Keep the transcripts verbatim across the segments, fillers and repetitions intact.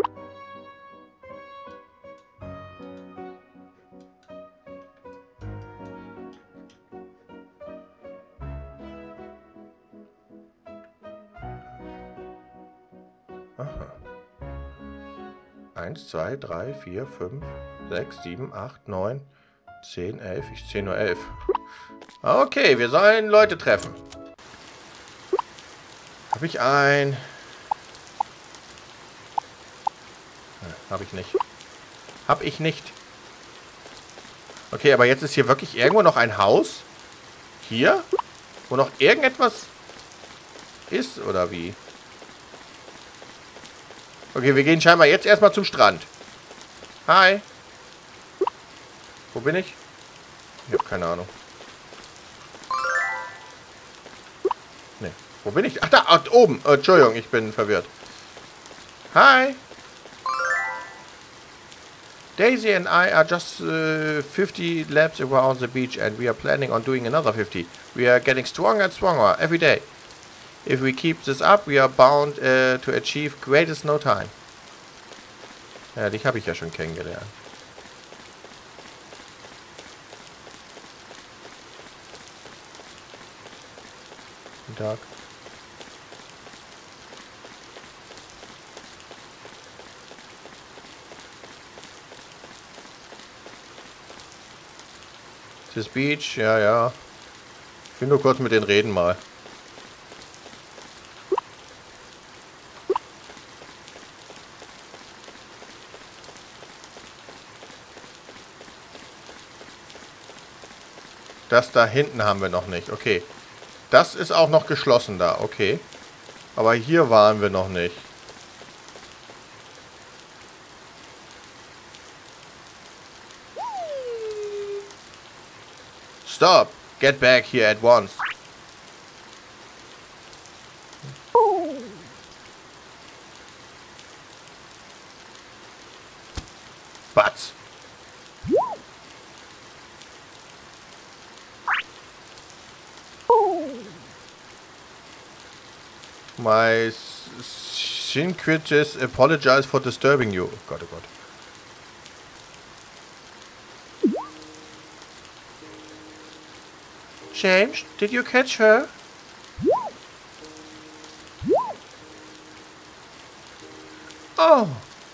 Aha. eins, zwei, drei, vier, fünf, sechs, sieben, acht, neun, zehn, elf. Ich zähle nur elf. Okay, wir sollen Leute treffen. Habe ich ein... Habe ich nicht. Habe ich nicht. Okay, aber jetzt ist hier wirklich irgendwo noch ein Haus. Hier? Wo noch irgendetwas ist, oder wie? Okay, wir gehen scheinbar jetzt erstmal zum Strand. Hi. Wo bin ich? Ich habe keine Ahnung. Nee. Wo bin ich? Ach, da, ach, oben. Oh, Entschuldigung, ich bin verwirrt. Hi. Daisy and I are just uh, fifty laps around the beach and we are planning on doing another fifty. We are getting stronger and stronger every day. If we keep this up, we are bound uh, to achieve greatest no time. Ja, dich habe ich ja schon kennengelernt. Guten Tag. Das Beach, ja, ja. Ich will nur kurz mit denen reden mal. Das da hinten haben wir noch nicht. Okay. Das ist auch noch geschlossen da. Okay. Aber hier waren wir noch nicht. Stop! Get back here at once. But. My syncretist apologize for disturbing you. Oh Gott, oh Gott. James, did you catch her? Oh.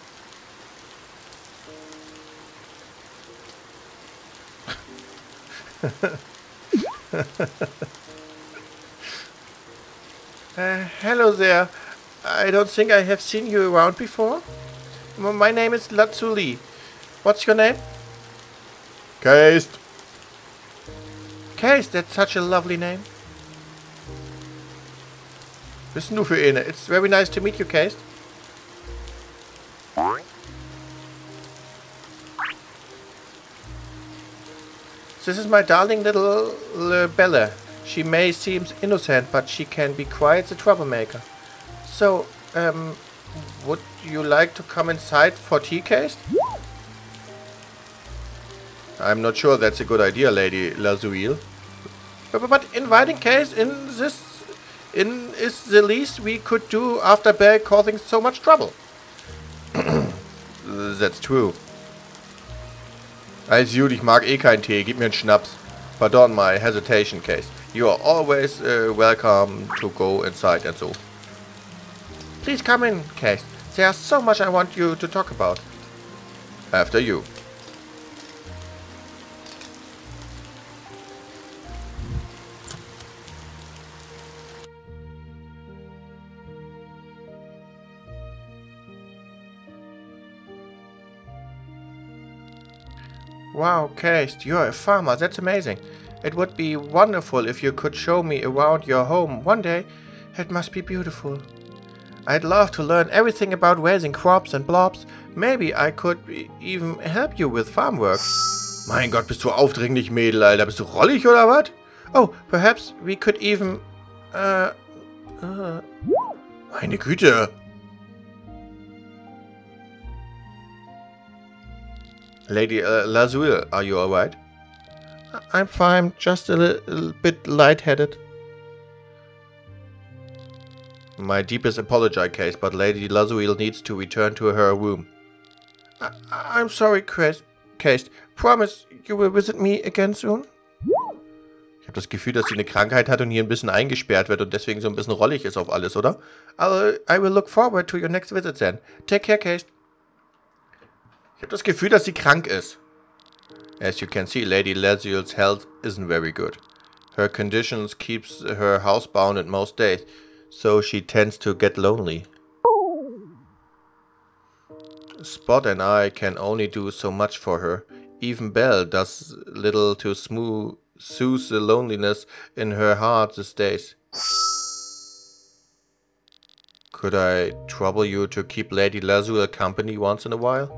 uh, hello there. I don't think I have seen you around before. My name is Lazuli. What's your name? Case. Case, that's such a lovely name. Bist du für eine? It's very nice to meet you, Case. This is my darling little uh, Bella. She may seem innocent, but she can be quite the troublemaker. So, um, would you like to come inside for tea, Case? I'm not sure that's a good idea, Lady Lazuil. But, but inviting Case in this in is the least we could do after Belle causing so much trouble. That's true. Als gut, ich mag eh keinen Tee. Gib mir einen Schnaps. Pardon my hesitation, Case. You are always uh, welcome to go inside and so. Please come in, Case. There's so much I want you to talk about. After you. Wow, Case, you're a farmer. That's amazing. It would be wonderful if you could show me around your home one day. It must be beautiful. I'd love to learn everything about raising crops and blobs. Maybe I could even help you with farm work. Mein Gott, bist du aufdringlich, Mädel, Alter. Bist du rollig oder was? Oh, perhaps we could even... Uh, uh, meine Güte. Lady uh, Lazul, are you alright? I'm fine, just a little bit lightheaded. My deepest apology, Case, but Lady Lazuil needs to return to her room. I I'm sorry, Case. Case. Promise you will visit me again soon? Ich habe das Gefühl, dass sie eine Krankheit hat und hier ein bisschen eingesperrt wird und deswegen so ein bisschen rollig ist auf alles, oder? I'll, I will look forward to your next visit then. Take care, Case. Ich habe das Gefühl, dass sie krank ist. As you can see, Lady Lazuil's health isn't very good. Her conditions keeps her housebound at most days, so she tends to get lonely. Spot and I can only do so much for her. Even Belle does little to smooth, soothe the loneliness in her heart these days. Could I trouble you to keep Lady Lazuil company once in a while?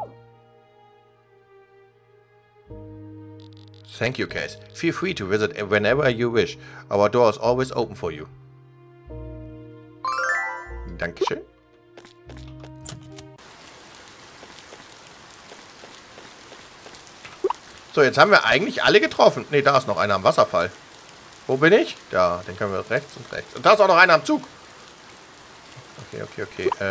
Thank you, Case. Feel free to visit whenever you wish. Our door is always open for you. Dankeschön. So, jetzt haben wir eigentlich alle getroffen. Ne, da ist noch einer am Wasserfall. Wo bin ich? Da, den können wir rechts und rechts. Und da ist auch noch einer am Zug. Okay, okay, okay. Äh.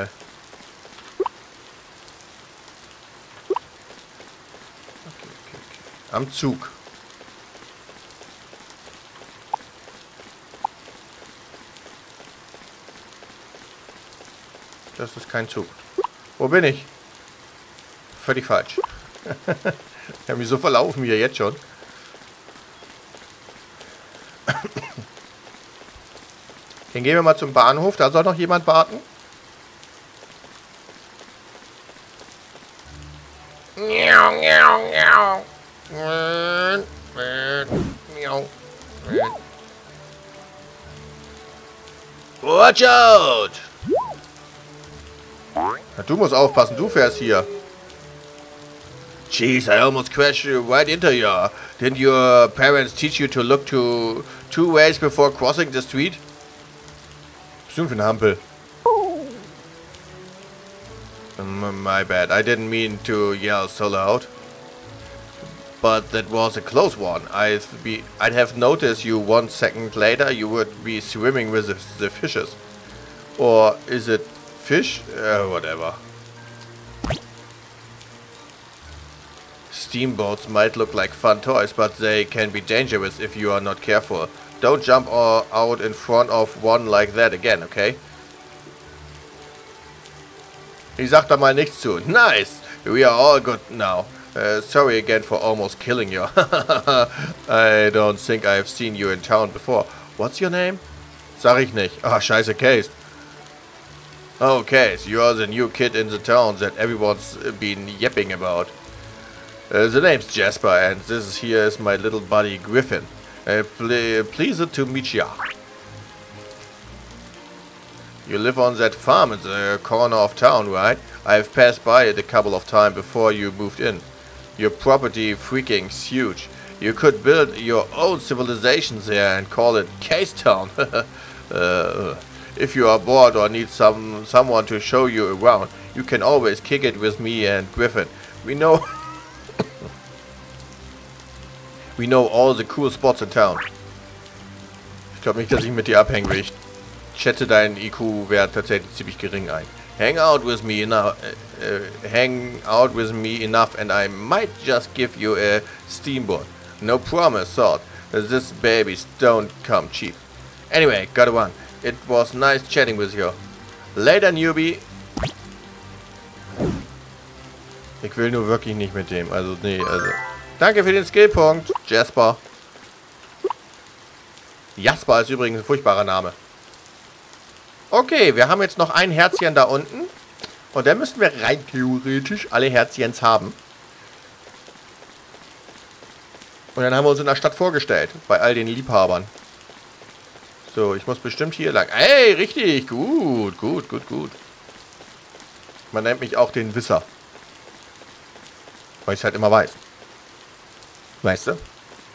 Okay, okay, okay. Am Zug. Das ist kein Zug. Wo bin ich? Völlig falsch. Ich habe mich so verlaufen wie jetzt schon. Dann gehen wir mal zum Bahnhof. Da soll noch jemand warten. Watch out! Na, du musst aufpassen, du fährst hier. Jeez, I almost crashed right into you. Didn't your parents teach you to look to two ways before crossing the street? Bestimmt für ein Hampel. My bad, I didn't mean to yell so loud. But that was a close one. I'd be, I'd have noticed you one second later. You would be swimming with the, the fishes. Or is it fish? Uh, whatever. Steamboats might look like fun toys, but they can be dangerous if you are not careful. Don't jump or out in front of one like that again, okay? Ich sag da mal nichts zu. Nice! We are all good now. Uh, sorry again for almost killing you. I don't think I've seen you in town before. What's your name? Sag ich nicht. Ah, scheiße, Case. Oh, Case, you are the new kid in the town that everyone's been yapping about. Uh, the name's Jasper, and this here is my little buddy Griffin. Uh, ple pleased to meet ya. You live on that farm in the corner of town, right? I've passed by it a couple of times before you moved in. Your property freaking huge. You could build your own civilization there and call it Case Town. uh, if you are bored or need some someone to show you around, you can always kick it with me and Griffin. We know we know all the cool spots in town. Ich glaube nicht, dass ich mit dir abhängen will. Ich schätze deinen I Q-Wert tatsächlich ziemlich gering ein. Hang out with me enough, uh, uh, hang out with me enough, and I might just give you a steamboat. No promise, thought. This babies don't come cheap. Anyway, gotta run. It was nice chatting with you. Later, newbie. Ich will nur wirklich nicht mit dem. Also, nee, also. Danke für den Skillpunkt, Jasper. Jasper ist übrigens ein furchtbarer Name. Okay, wir haben jetzt noch ein Herzchen da unten. Und dann müssten wir rein theoretisch alle Herzchens haben. Und dann haben wir uns in der Stadt vorgestellt. Bei all den Liebhabern. So, ich muss bestimmt hier lang. Ey, richtig. Gut, gut, gut, gut. Man nennt mich auch den Wisser. Weil ich es halt immer weiß. Weißt du?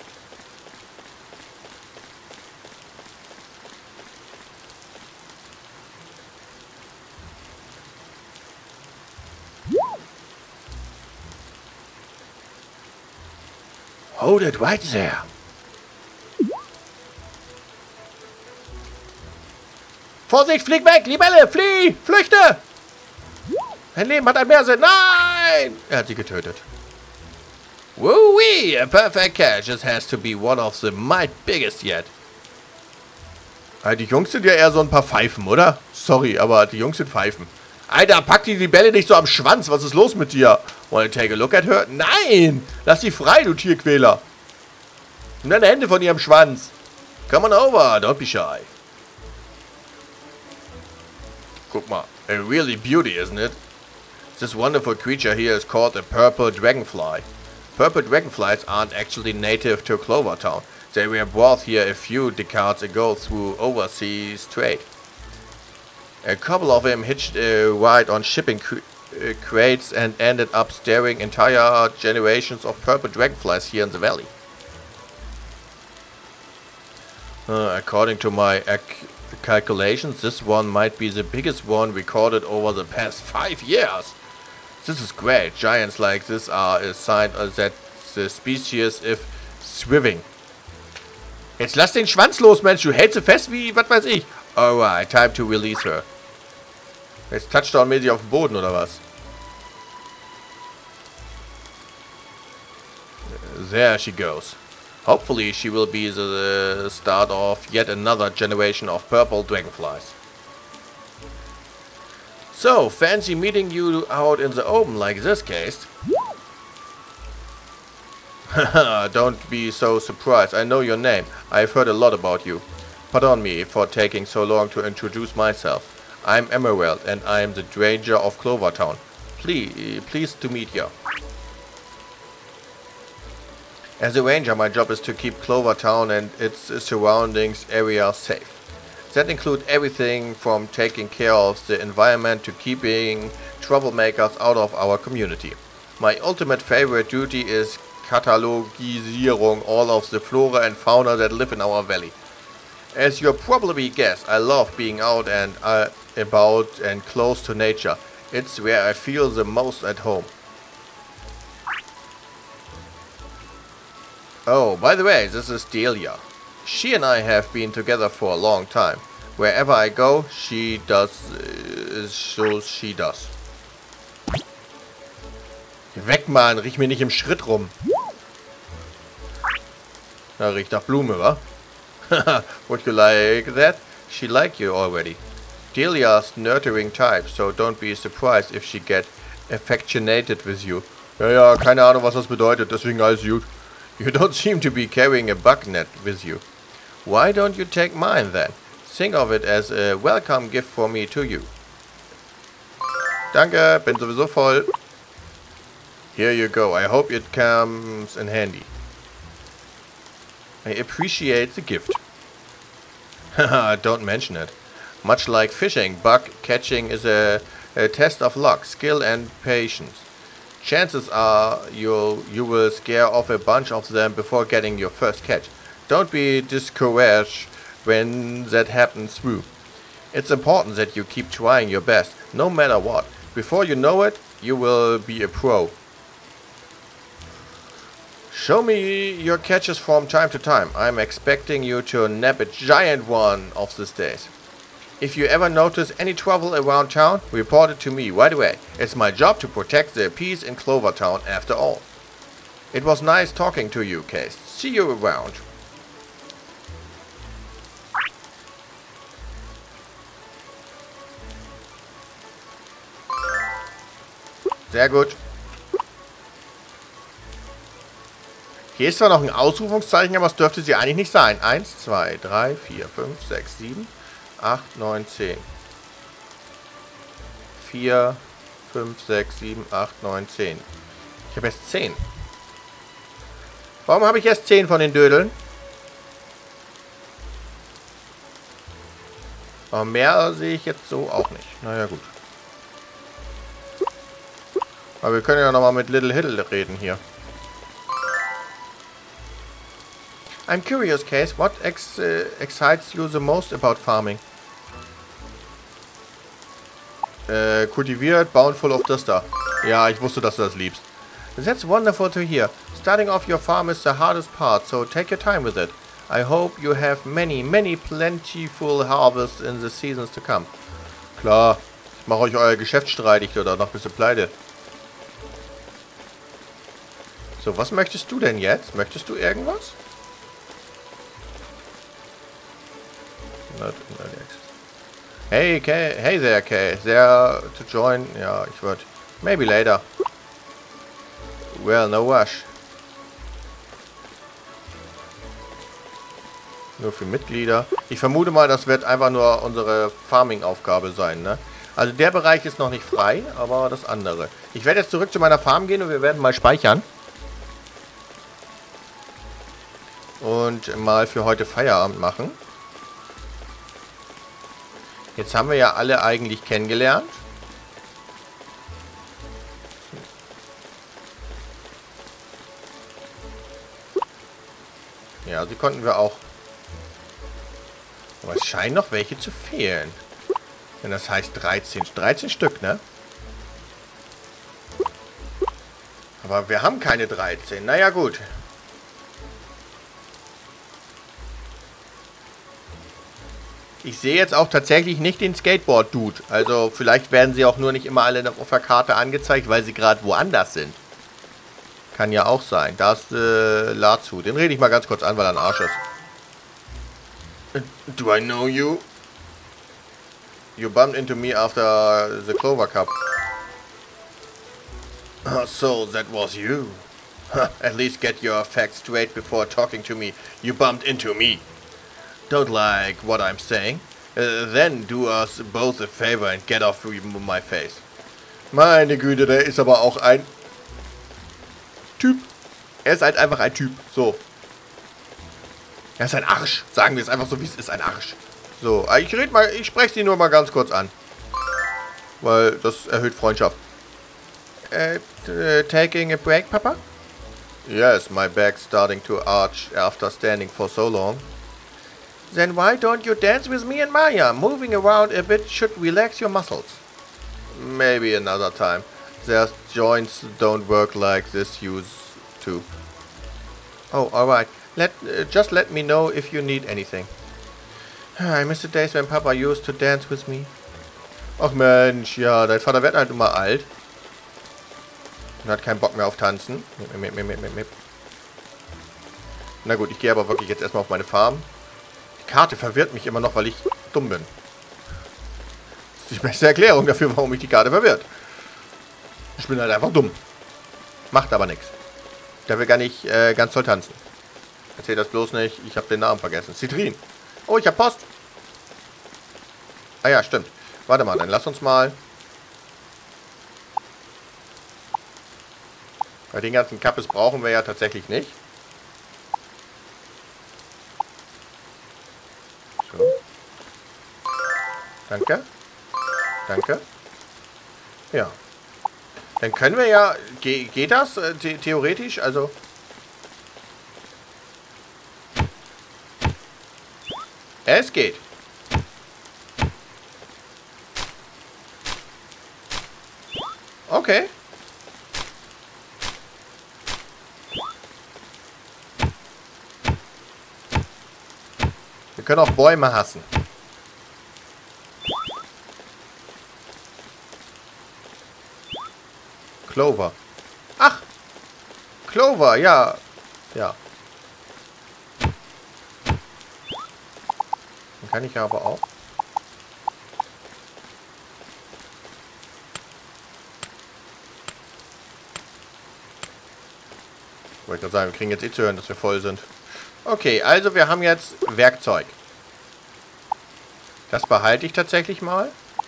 Hold it right there. Vorsicht, flieg weg! Libelle, flieh! Flüchte! Dein Leben hat ein Meersinn. Nein! Er hat sie getötet. Woo-wee! A perfect catch. This has to be one of the my biggest yet. Die Jungs sind ja eher so ein paar Pfeifen, oder? Sorry, aber die Jungs sind Pfeifen. Alter, pack die Libelle nicht so am Schwanz. Was ist los mit dir? Wanna take a look at her? Nein! Lass sie frei, du Tierquäler. Nimm deine Hände von ihrem Schwanz. Come on over, don't be shy. Guck mal. A really beauty, isn't it? This wonderful creature here is called a purple dragonfly. Purple dragonflies aren't actually native to Clovertown. They were brought here a few decades ago through overseas trade. A couple of them hitched a ride on shipping cr uh, crates and ended up staring entire generations of purple dragonflies here in the valley. Uh, according to my ac calculations, this one might be the biggest one recorded over the past five years. This is great. Giants like this are a sign uh, that the species is thriving. Jetzt lass den Schwanz los, Mensch. Du hältst sie fest wie, was weiß ich. Alright, time to release her. Jetzt Touchdown-mäßig auf dem Boden, oder was? There she goes. Hopefully she will be the start of yet another generation of purple dragonflies. So, fancy meeting you out in the open like this case. Haha, don't be so surprised. I know your name. I've heard a lot about you. Pardon me for taking so long to introduce myself. I'm Emerald and I'm the Ranger of Clovertown. Please, pleased to meet you. As a ranger, my job is to keep Clovertown and its surroundings area safe. That includes everything from taking care of the environment to keeping troublemakers out of our community. My ultimate favorite duty is Katalogisierung all of the flora and fauna that live in our valley. As you probably guessed, I love being out and uh, about and close to nature. It's where I feel the most at home. Oh, by the way, this is Delia. She and I have been together for a long time. Wherever I go, she does uh, so she does. Weg, Mann, riech mir nicht im Schritt rum. Na, riecht nach Blume, wa? Would you like that? She like you already. Delia's nurturing type, so don't be surprised if she get affectionated with you. Ja, ja, keine Ahnung, was das bedeutet, deswegen alles gut. You don't seem to be carrying a bug net with you. Why don't you take mine then? Think of it as a welcome gift for me to you. Danke, bin sowieso voll. Here you go. I hope it comes in handy. I appreciate the gift. Haha, don't mention it. Much like fishing, bug catching is a, a test of luck, skill and patience. Chances are you'll, you will scare off a bunch of them before getting your first catch. Don't be discouraged when that happens through. It's important that you keep trying your best, no matter what. Before you know it, you will be a pro. Show me your catches from time to time. I'm expecting you to nab a giant one of these days. If you ever notice any trouble around town, report it to me right away. It's my job to protect the peace in Clovertown after all. It was nice talking to you, Case. See you around. Sehr gut. Hier ist zwar noch ein Ausrufungszeichen, aber es dürfte sie eigentlich nicht sein. eins, zwei, drei, vier, fünf, sechs, sieben, acht, neun, zehn. vier, fünf, sechs, sieben, acht, neun, zehn. Ich habe erst zehn. Warum habe ich erst zehn von den Dödeln? Aber mehr sehe ich jetzt so auch nicht. Naja, gut. Aber wir können ja nochmal mit Little Hiddle reden hier. I'm curious, Case, what ex uh, excites you the most about farming? Äh, kultiviert, bountiful of das da. Ja, ich wusste, dass du das liebst. That's wonderful to hear. Starting off your farm is the hardest part, so take your time with it. I hope you have many, many plentiful harvests in the seasons to come. Klar, ich mache euch euer Geschäft streitig oder noch ein bisschen pleite. So, was möchtest du denn jetzt? Möchtest du irgendwas? Not, not hey, Kay, hey there, Kay. There to join? Ja, ich würde. Maybe later. Well, no rush. Nur für Mitglieder. Ich vermute mal, das wird einfach nur unsere Farming-Aufgabe sein, ne? Also der Bereich ist noch nicht frei, aber das andere. Ich werde jetzt zurück zu meiner Farm gehen und wir werden mal speichern. Und mal für heute Feierabend machen. Jetzt haben wir ja alle eigentlich kennengelernt. Ja, sie konnten wir auch. Aber es scheinen noch welche zu fehlen. Denn das heißt dreizehn. dreizehn Stück, ne? Aber wir haben keine dreizehn. Naja, gut. Ich sehe jetzt auch tatsächlich nicht den Skateboard-Dude. Also vielleicht werden sie auch nur nicht immer alle auf der Karte angezeigt, weil sie gerade woanders sind. Kann ja auch sein. Da ist äh, Lazu. Den rede ich mal ganz kurz an, weil er ein Arsch ist. Do I know you? You bumped into me after the Clover Cup. Oh, so that was you. At least get your facts straight before talking to me. You bumped into me. Don't like what I'm saying? Uh, then do us both a favor and get off my face. Meine Güte, der ist aber auch ein Typ. Er ist halt einfach ein Typ. So. Er ist ein Arsch. Sagen wir es einfach so, wie es ist. Ein Arsch. So, ich red mal, ich spreche sie nur mal ganz kurz an. Weil das erhöht Freundschaft. Uh, uh, taking a break, Papa? Yes, my back's starting to arch after standing for so long. Then why don't you dance with me and Maya? Moving around a bit should relax your muscles. Maybe another time. Their joints don't work like this used to. Oh, alright. Let uh, just let me know if you need anything. I miss the days when Papa used to dance with me. Ach Mensch, ja, dein Vater wird halt immer alt. Und hat keinen Bock mehr auf Tanzen. Na gut, ich gehe aber wirklich jetzt erstmal auf meine Farm. Die Karte verwirrt mich immer noch, weil ich dumm bin. Das ist die beste Erklärung dafür, warum mich die Karte verwirrt. Ich bin halt einfach dumm. Macht aber nichts. Der will gar nicht äh, ganz toll tanzen. Erzähl das bloß nicht. Ich habe den Namen vergessen. Citrin. Oh, ich habe Post. Ah ja, stimmt. Warte mal, dann lass uns mal. Bei den ganzen Kappes brauchen wir ja tatsächlich nicht. So. Danke. Danke. Ja. Dann können wir ja... Ge geht das äh, the theoretisch? Also... Es geht. Okay. Wir können auch Bäume hassen. Clover. Ach! Clover, ja. Ja. Den kann ich ja aber auch. Wollte ich gerade sagen, wir kriegen jetzt eh zu hören, dass wir voll sind. Okay, also wir haben jetzt Werkzeug. Das behalte ich tatsächlich mal.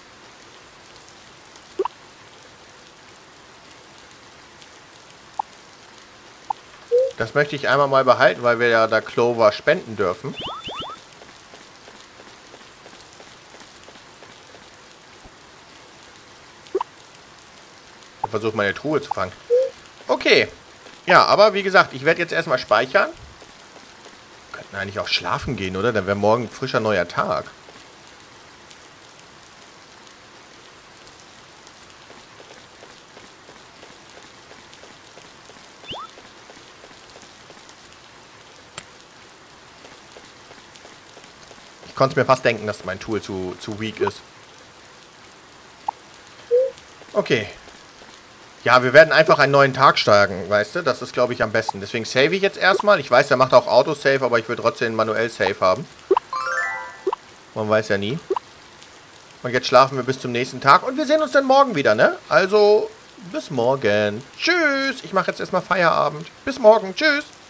Das möchte ich einmal mal behalten, weil wir ja da Clover spenden dürfen. Ich versuche meine Truhe zu fangen. Okay. Ja, aber wie gesagt, ich werde jetzt erstmal speichern. Wir könnten eigentlich auch schlafen gehen, oder? Dann wäre morgen ein frischer neuer Tag. Ich konnte mir fast denken, dass mein Tool zu, zu weak ist. Okay. Ja, wir werden einfach einen neuen Tag starten, weißt du? Das ist, glaube ich, am besten. Deswegen save ich jetzt erstmal. Ich weiß, der macht auch Autosave, aber ich will trotzdem manuell Save haben. Man weiß ja nie. Und jetzt schlafen wir bis zum nächsten Tag. Und wir sehen uns dann morgen wieder, ne? Also, bis morgen. Tschüss. Ich mache jetzt erstmal Feierabend. Bis morgen. Tschüss.